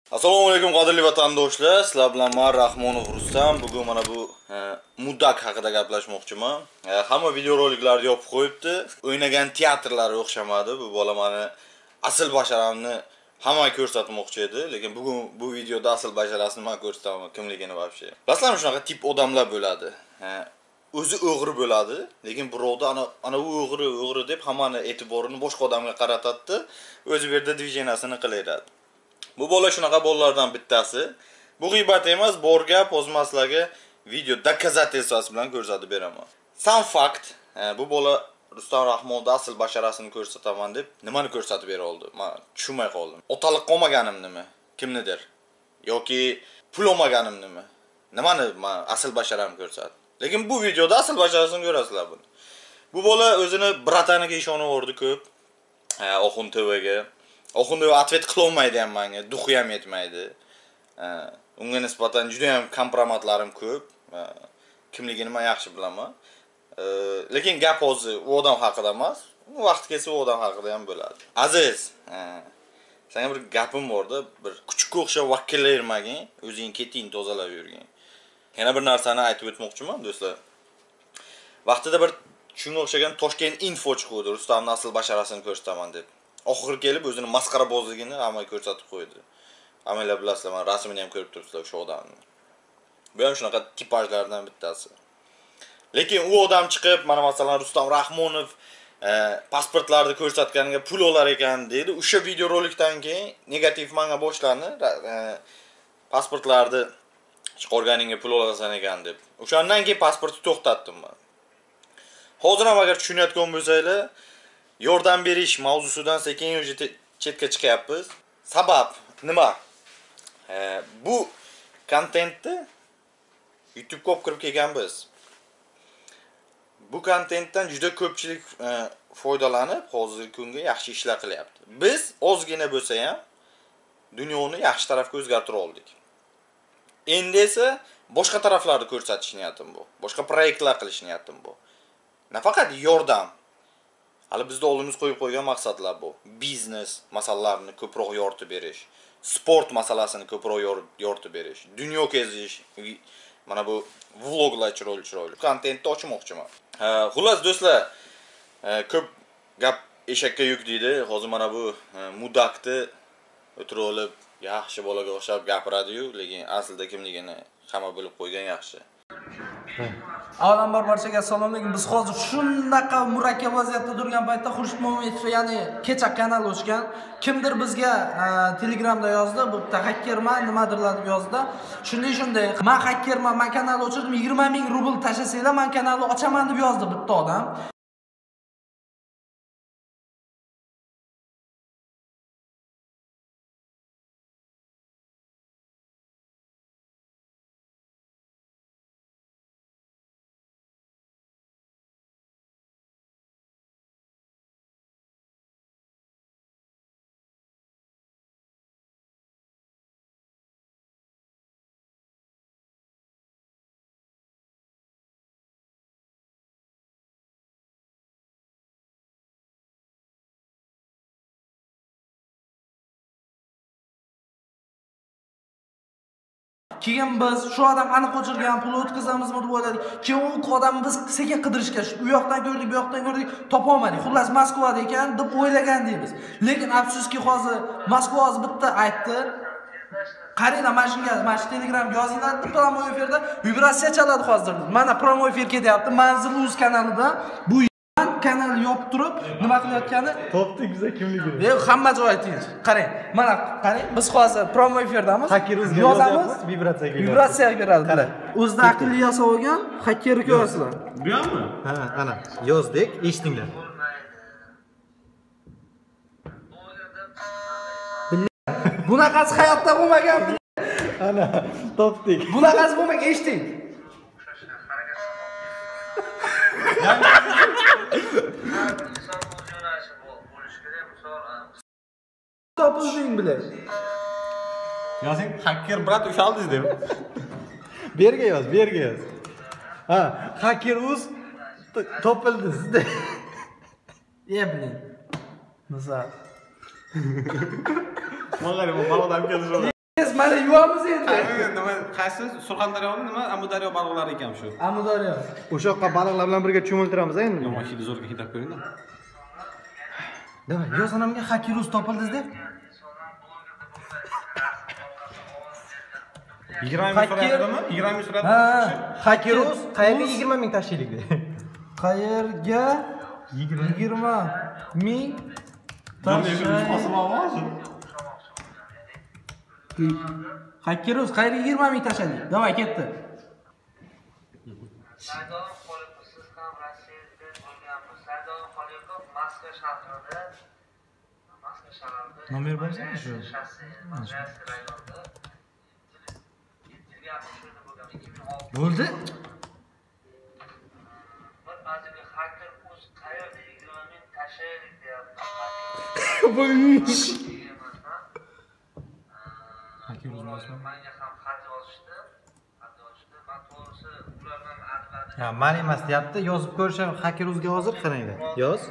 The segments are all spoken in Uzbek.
Assalomu alaykum qadrli vatandoshlar. Sizlar bilan men Rahmonov Rustam. Bugun mana bu Mudak haqida gaplashmoqchiman. Hamma videoroliklarni yopib qo'yibdi. O'ynagan teatrlari o'xshamadi. Bu bola meni asl basharamni hammaga ko'rsatmoqchi edi, lekin bugun bu videoda asl basharasini men ko'rsataman, kimligini вообще. Bilasizlarmi, shunaqa tip odamlar bo'ladi. O'zi o'g'ri bo'ladi, lekin birovda ana u o'g'ri deb hammani e'tiborini boshqa odamga qaratadi, o'zi bu yerda dvijeniyasini qilaveradi. Bu bola shunaqa bolalardan bittasi. Bu g'iybat emas, bor gap, o'zmaslarga video dokazatelstvasi bilan ko'rsatib beraman. Sam fakt, bu bola Rustam Rahmonda asl basharasini ko'rsataman deb nimani ko'rsatib bera oldi? Men tushunmay qoldim. Otalik qolmaganim nima? Kimnidir? Yoki pul olmaganim nima? Nimani men asl basharamni ko'rsatdim? Lekin bu videoda asl basharasini ko'rasizlar buni. Bu bola o'zini brataniga ishonaverdi ko'p. Oxun TVga. Oxunda atvet qila olmaydi ham menga, duxi ham yetmaydi. Unga nisbatan juda ham kompromatlarim ko'p. Kimligini men yaxshi bilaman. Lekin gap hozir u odam haqida emas. Vaqt kelsa u odam haqida ham bo'ladi. Aziz, senga bir gapim borda, bir kuchukka o'xshab vakillayvermagin, o'zing keting tozalab yurgin. Yana bir narsani aytib o'tmoqchiman do'stlar. Vaqtida bir shunga o'xshagan Toshkent info chiqdi, Rustamning asl basharasini ko'rsataman deb. Oxir kelib o'zini masxarabozligini hammaga ko'rsatib qo'ydi. Hammalar bilasizlar, men rasmini ham ko'rib turibsizlar o'sha odamni. Bu ham shunaqa tipajlardan bittasi. Lekin u odam chiqib, mana masalan Rustam Rahmonov pasportlarni ko'rsatganiga pul olar ekan dedi. O'sha videorolikdan keyin negativ menga boshlandi. Pasportlarni chiqarganingga pul olasan ekan deb. O'shandan keyin pasportni to'xtatdim men. Hozir ham agar tushunayotgan bo'lsanglar, yordam berish mavzusidan sekin chetga chiqyapmiz. Sabab nima? Bu kontentni YouTube ga olib kirib kelganmiz. Bu kontentdan juda ko'pchilik foydalanib, hozirgi kunga yaxshi ishlar qilyapti. Biz ozgina bo'lsa ham dunyoni yaxshi tarafga o'zgartira oldik. Endi esa boshqa taraflarni ko'rsatish niyatim bu. Boshqa proyektlar qilish niyatim bu. Nafaqat yordam. Hali bizda oldimiz qo'yib qo'ygan maqsadlar bu. Biznes masalalarini ko'proq yoritib berish, sport masalasini ko'proq yoritib berish, dunyo kezish, mana bu vloglar chiroyli kontentni ochmoqchiman. Xullas do'stlar, ko'p gap eshakka yuk deydi. Hozir mana bu Mudakni o'tirib olib, yaxshi bolaga o'xshab gapiradi-yu, lekin aslida kimligini hamma bilib qo'ygan yaxshi. Avvalambor barchaga assalom alaykum. Biz hozir shunaqa murakkab vaziyatda turgan paytda Xurshid Mo'minov, ya'ni kecha kanal ochgan. Kimdir bizga Telegramda yozdi, bu yerda hakkerman nimadirlar deb yozdi. Shunday. Men hakkerman, men kanal ochirdim, 20 ming rubl tashlasanglar men kanalni ochaman deb yozdi bitta odam. Keyin biz shu odam aniq o'chirgan pul o'tkazamizmi deb o'yladik. Keyin u odam biz sekin qidirishga, u yoqdan ko'rdik, bu yoqdan ko'rdik, topa olmadik. Xullas Moskvada ekan deb o'ylagan deymiz. Lekin afsuski hozir Moskva hozir bitta aytdi. Qaranglar, mana shu Telegramga yozinglar, promo efirda vibratsiya chaladi hozir. Mana promo efir ketyapti. Manzil Uz kanalida bu kanalni yopib turib, nima qilayotgani topdi güzel kimligini. Hamma joy tinch. Qarang, mana qarang, biz hozir promo efirdamiz. Hacker o'zga yozamiz, vibratsiyaga beradi. Qarang, o'zida aqlli yasab olgan hakkerni ko'rasizlar. Bu yoqmi? Ha, ana, yozdik, eshitinglar. Bunaqasi hayotda bo'lmagan. Ana, topdik. Bunaqasi bo'lmagan, eshiting. Topilding bilan. Yozing, hacker brat ushaldiz deb. Berga yoz. Ha, hacker uz topildi sizda. Блин. Назад. Mag'arib, malodam keldi. Biz mana yuvamiz endi. Nima qaysi Surxondaryomi nima Amudaryo baliqlari ekan shu. Amudaryo. O'sha yoqqa baliqlar bilan birga cho'miltiramiz endi. Yomon hidi zo'rga hidab ko'ring-da. Davay, yo sanamga Hakirus topildi deb. 20 ming so'radimi? 20 ming so'radi. Ha, Hakirus qayerga 20 ming tashlaylik dedi. Qayerga 20 ming Hakirus qayerga 20 ming tashlaylik. Davay ketdi. Saydon Xoliqov siz ham Rossiyada bo'lgansiz. Saydon Xoliqov Moskva shahrida Nomer bo'lsa shu. Bo'ldi? Ba'ziga hacker o'z qayerda 20 ming tashlaylik deyapti. Hacker menga ham xat yozishdi. Men to'g'risi ulardan advokat. Ha, mani emas deyapti. Yozib ko'rishim Hakirusga hozir qaranglar. Yoz.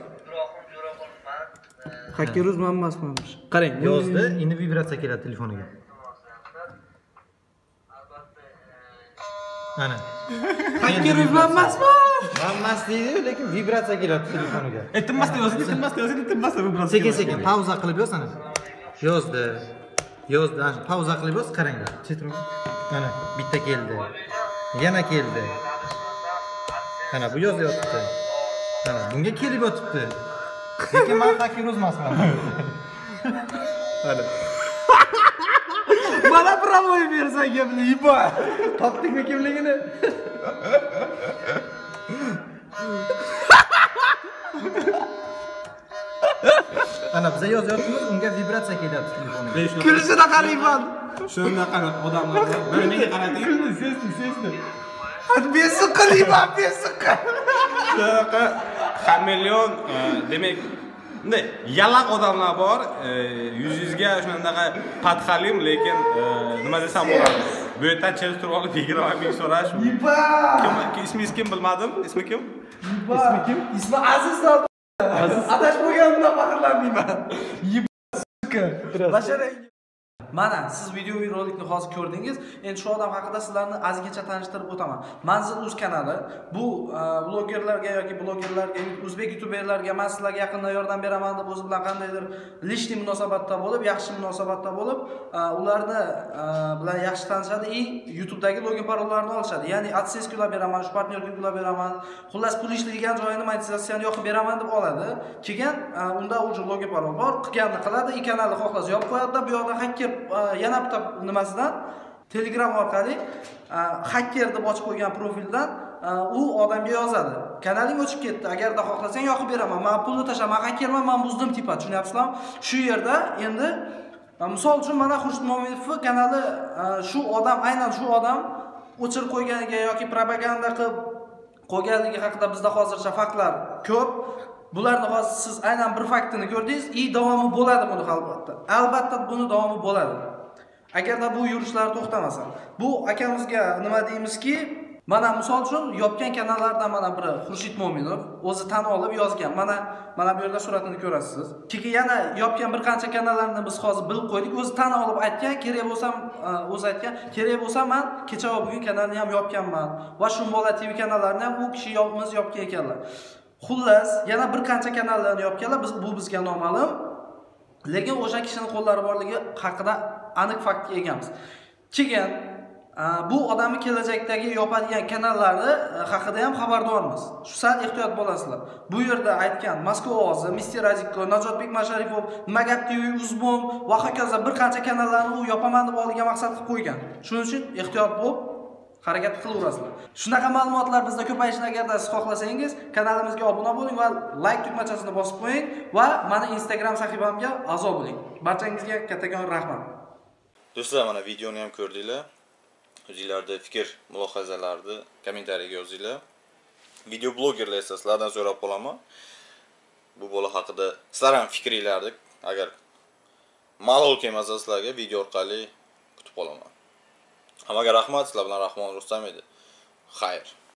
Hakirus men emasman. Qarang, Yozdi, endi vibratsiya keladi telefoniga. Ana. Hakirus men emasman. Men emas deydi, lekin vibratsiya keladi telefoniga. Tinmasdan yozdi, tinmasdan vibratsiya. Sekin-sekin pauza qilib yoz ana. Yozdi. Yozdi, ana pauza qilib yoz, qaranglar. Chetrum. Mana bitta keldi. Yana keldi. Ana bu yozyapti. Ana bunga kelib yotibdi. Lekin men Hakirus emasman. Hadi. Mana pravoy bersa gapni yibo. Topdingmi kimligini? Ana biz yozyapmiz, unga vibratsiya kelyapti telefoniga. Kulishida qarayman. Shunaqa odamlar bir menga qarating. Sesni. Hadi besiqlayman, besiqa. Shunaqa xameleon demak bunday yalaq odamlar bor, yuzingizga shunaqa patxalim, lekin nima desam bo'ladi. Bu yerdan chelishtirib olib 20 ming so'rash. Yibo. Kim ismingiz kim bilmadim. Ismi kim? Ismi kim? Ismi Aziz. Aziz. Adash bo'lganimdan faxrlanmayman. Yibo. Basharang. Mana siz video rolikni hozir ko'rdingiz. Endi shu odam haqida sizlarni ozgincha tanishtirib o'taman. Manzil.uz kanali bu blogerlarga yoki blogerlarga, o'zbek youtuberlarga men sizlarga yaqindan yordam beraman deb o'zi bilan qandaydir lishli munosabatda bo'lib, yaxshi munosabatda bo'lib, ularni bilan yaxshi tanishadi va YouTube'dagi login parollarni olishadi. Ya'ni adsense ulab beraman, shu partnyorga ulab beraman. Xullas pul ishlaydigan joyini monetizatsiyani yoqib beraman deb oladi. Keyin unda o'sha login parol bor, qilganini qiladi, kanalni xohlasa yopib qo'yadi, bu yoqda hacker yana bitta nimasidan Telegram orqali hacker deb ochib qo'ygan profildan u odamga yozadi. Kanaling o'chib ketdi, agarda xohlasang yoqib beraman. Men pulni tashlaman, hakkerman, men buzdim tipa, tushunyapsizlarmi? Shu yerda endi misol uchun mana Xurshid Mo'minovning kanali shu odam, aynan shu odam o'chirib qo'yganiga yoki propaganda qilib qo'yganligi haqida bizda hozircha faktlar ko'p. Bularni hozir siz aynan bir faktini ko'rdingiz, davomi bo'ladi buni albatta. Albatta buni davomi bo'ladi. Agarda bu yurishlar to'xtamasa. Bu akamizga nima deymizki, mana misol uchun yopgan kanallardan mana biri Xurshid Mo'minov o'zi tan olib yozgan. Mana bu yerda suratini ko'rasiz. Keyin yana yopgan bir qancha kanallarni biz hozir bilib qo'ydik. O'zi tan olib aytgan, kerak bo'lsam o'zi aytgan, kerak bo'lsa men kecha va bugun kanalni ham yopganman. Va shu Mola TV kanallarni ham u kishi yopgan ekanlar. Xullas, yana bir qancha kanallarni yopganlar, bu bizga noma'lum. Lekin o'sha kishining qo'llari borligi haqida aniq faktga egamiz. Keyin bu odamni kelajakdagi yopadigan kanallari haqida ham xabardormiz. Shu sal ehtiyot bo'lasizlar. Bu yerda aytgan Moskva ovozi, Mister Radikko, Najotbek Masharipov, Magab TV, Uzbom va hokazo bir qancha kanallarni u yopaman deb olgan maqsad qilib qo'ygan. Shuning uchun ehtiyot bo'lib harakat qilaverasizlar. Shunaqa ma'lumotlar bizda ko'payishini agarda siz xohlasangiz, kanalimizga obuna bo'ling va like tugmachasini bosib qo'ying va meni Instagram sahifamga a'zo bo'ling. Barchangizga kattakon rahmat. Do'stlar, mana videoni ham ko'rdinglar. O'zingizlarda fikr, mulohazalarni kommentariyaga yozinglar. Video blogerlar esa sizlardan so'rab qolaman. Bu bola haqida sizlar ham fikringlarni agar ma'lum kelmasa sizlarga video orqali kutib qolaman. Hammaga rahmat, sizlar bilan Rahmon Rustam edi. Xayr.